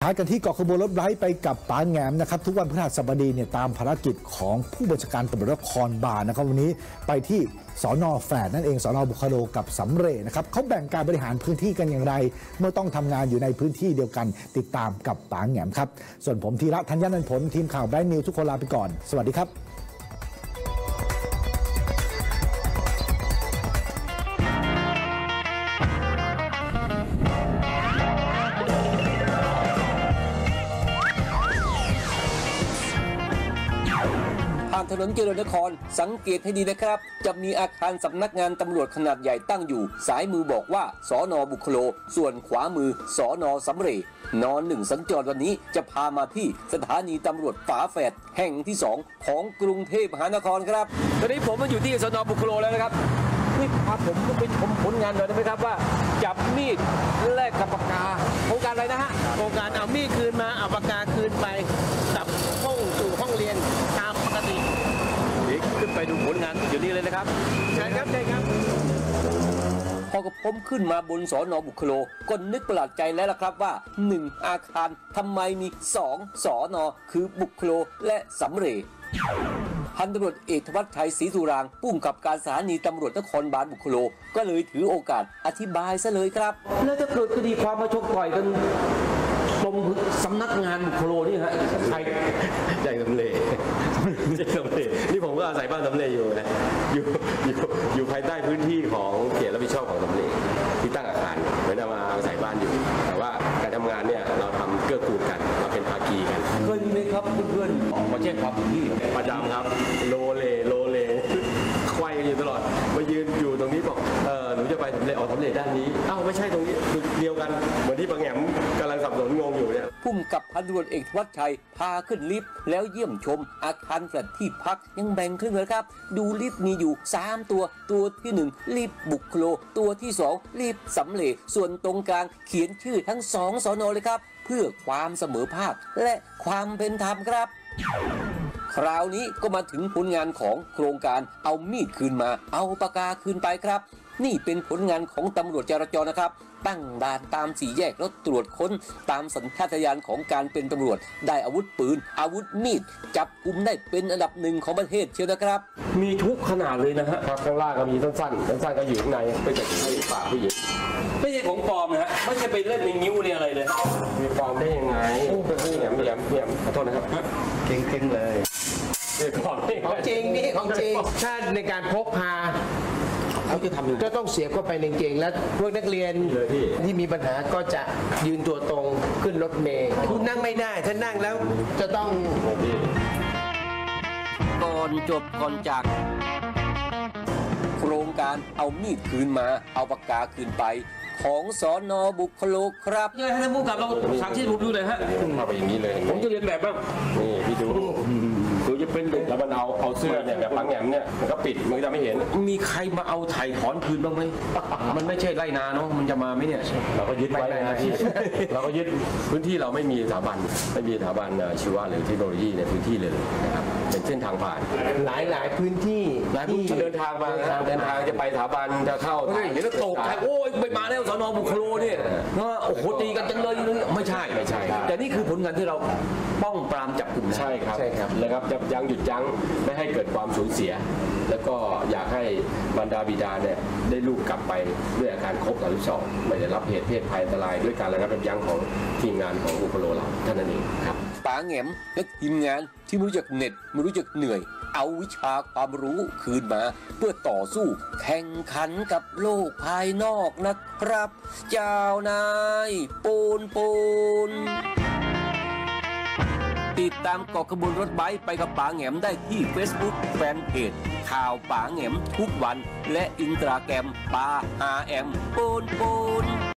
ท้ายกันที่เกาะขบวนรถไร้ไปกับป๋าแหงมนะครับทุกวันพฤหัสบดีเนี่ยตามภารกิจของผู้บัญชาการตำรวจนครบาลนะครับวันนี้ไปที่สน.แฝดนั่นเองสน.บุคโลกับสำเร็จนะครับเขาแบ่งการบริหารพื้นที่กันอย่างไรเมื่อต้องทำงานอยู่ในพื้นที่เดียวกันติดตามกับป๋าแหงมครับส่วนผมธีระธัญญานันท์ผลทีมข่าวแบงค์นิวทุกคนลาไปก่อนสวัสดีครับผ่านถนนเจริญนครสังเกตให้ดีนะครับจะมีอาคารสำนักงานตำรวจขนาดใหญ่ตั้งอยู่สายมือบอกว่าสน.บุคโลส่วนขวามือสน.สำเร็จนอนหนึ่งสัญจรวันนี้จะพามาที่สถานีตำรวจฝาแฝดแห่งที่2ของกรุงเทพมหานครครับตอนนี้ผมมาอยู่ที่สน.บุคโลแล้วนะครับนี่พาผมไปชมผลงานหน่อยได้ไหมครับว่าจับมีดแลกกับปากกาโครงการอะไรนะฮะโครงการเอามีดคืนมาเอาปากกาคืนไปกลับห้องสู่ห้องเรียนตามปกติเดี๋ยวขึ้นไปดูผลงานอยู่นี่เลยนะครับใช่ครับใช่ครับพอกับผมขึ้นมาบนสน.บุคโลก็นึกประหลาดใจแล้วล่ะครับว่า1อาคารทำไมมี2สน.คือบุคโลและสำเร็จพันตำรวจเอกธวัชชัยศรีสุรางผู้กำกับการสถานีตำรวจนครบาลบุคโลก็เลยถือโอกาสอธิบายซะเลยครับแล้วถ้าเกิดคดีความมาชกต่อยกันตรงสำนักงานบุคโลนี่ฮะใครใหญ่สำเร็จนี่ผมก็อาศัยบ้านสำเร็จอยู่นะอยู่ภายใต้พื้นที่ของเขตรับผิดชอบของสำเร็จที่ตั้งอาคารเหมือนมาอาศัยบ้านอยู่แต่ว่าการทำงานเนี่ยเราทำเกื้อกูลกันเราเป็นภาคีกันเคยมีไหมครับเพื่อนๆออกมาแจ้งความถึงที่ประจำครับโลเลควายกันอยู่ตลอดมายืนอยู่ตรงนี้บอกหนูจะไปสำเร็จออกสำเร็จด้านนี้อ้าวไม่ใช่ตรงนี้เดียวกันเหมือนที่ป๋าแหงมกำลังสับสนงงอยู่เนี่ยผู้กำกับพันตำรวจเอกธวัชชัยพาขึ้นลิฟต์แล้วเยี่ยมชมอาคารแฟลตที่พักยังแบ่งครึ่งเลยครับดูลิฟต์มีอยู่3ตัวที่1ลิฟต์บุคโลตัวที่2ลิฟต์สำเร็จส่วนตรงกลางเขียนชื่อทั้ง2สน.เลยครับเพื่อความเสมอภาคและความเป็นธรรมครับคราวนี้ก็มาถึงผลงานของโครงการเอามีดคืนมาเอาปากกาคืนไปครับนี่เป็นผลงานของตำรวจจราจรนะครับตั้งด่านตามสี่แยกแล้วตรวจค้นตามสัญชาตญาณของการเป็นตำรวจได้อาวุธปืนอาวุธมีดจับกุมได้เป็นอันดับ1ของประเทศเชียวนะครับมีทุกขนาดเลยนะฮะครับข้างล่างก็มีสั้นก็อยู่ข้างในไปจัดให้ฝากผู้หญิงไม่ใช่ของปลอมนะฮะไม่ใช่ไปเล่นในนิ้วเนี่ยอะไรเลยมีปลอมได้ยังไงเนี่ยขอโทษนะครับเก่งเลยของจริงนี่ของจริงถ้าในการพกพาเขาจะทำก็ต้องเสียบเข้าไปในเกงแล้วพวกนักเรียนที่มีปัญหาก็จะยืนตัวตรงขึ้นรถเมล์คุณนั่งไม่ได้ถ้านั่งแล้วจะต้องก่อนจบก่อนจากโครงการเอามีดคืนมาเอาปากกาคืนไปของสน.บุคโลครับยังไงท่านผู้กำกับเราสั่งที่ผมดูเลยฮะเข้าไปอย่างนี้เลยผมจะเรียนแบบบ้างนี่พี่ดูจะเป็นเด็กแล้วมันเอาเสื้อเนี่ยแบบป๋าแหงมเนี่ยมันก็ปิดมันจะไม่เห็นมีใครมาเอาไถ่ถอนคืนบ้างไหมมันไม่ใช่ไรนาเนาะมันจะมาไหมเนี่ยเราก็ยึดไว้นะเราก็ยึดพื้นที่เราไม่มีสถาบันชีวะหรือเทคโนโลยีในพื้นที่เลยนะครับเป็นเส้นทางผ่านหลายพื้นที่ที่เดินทางมาเดินทางจะไปสถาบันจะเข้าเดี๋ยวตกใจโอ้ยไม่มาแล้วสน.บุคโลเนี่ยโอ้โหตีกันจังเลยไม่ใช่แต่นี่คือผลงานที่เราป้องปรามจับกลุ่มใช่ครับแล้วครับจะยั้งหยุดยั้งไม่ให้เกิดความสูญเสียแล้วก็อยากให้บรรดาบิดาเนี่ยได้ลูกกลับไปด้วยอาการครบ32ไม่ได้รับเหตุเพศภัยอันตรายด้วยการระงับยั้งของทีมงานของบุคโลเราท่านนั้นเองครับป๋าแหงมและทีมงานที่ไม่รู้จักเหน็ดไม่รู้จักเหนื่อยเอาวิชาความรู้คืนมาเพื่อต่อสู้แข่งขันกับโลกภายนอกนะครับเจ้านายปูนติดตามเกาะขบวนรถไบค์ไปกับป๋าแหงมได้ที่ Facebook แฟนเพจข่าวป๋าแหงมทุกวันและอินสตาแกรมป๋าแหงมปูน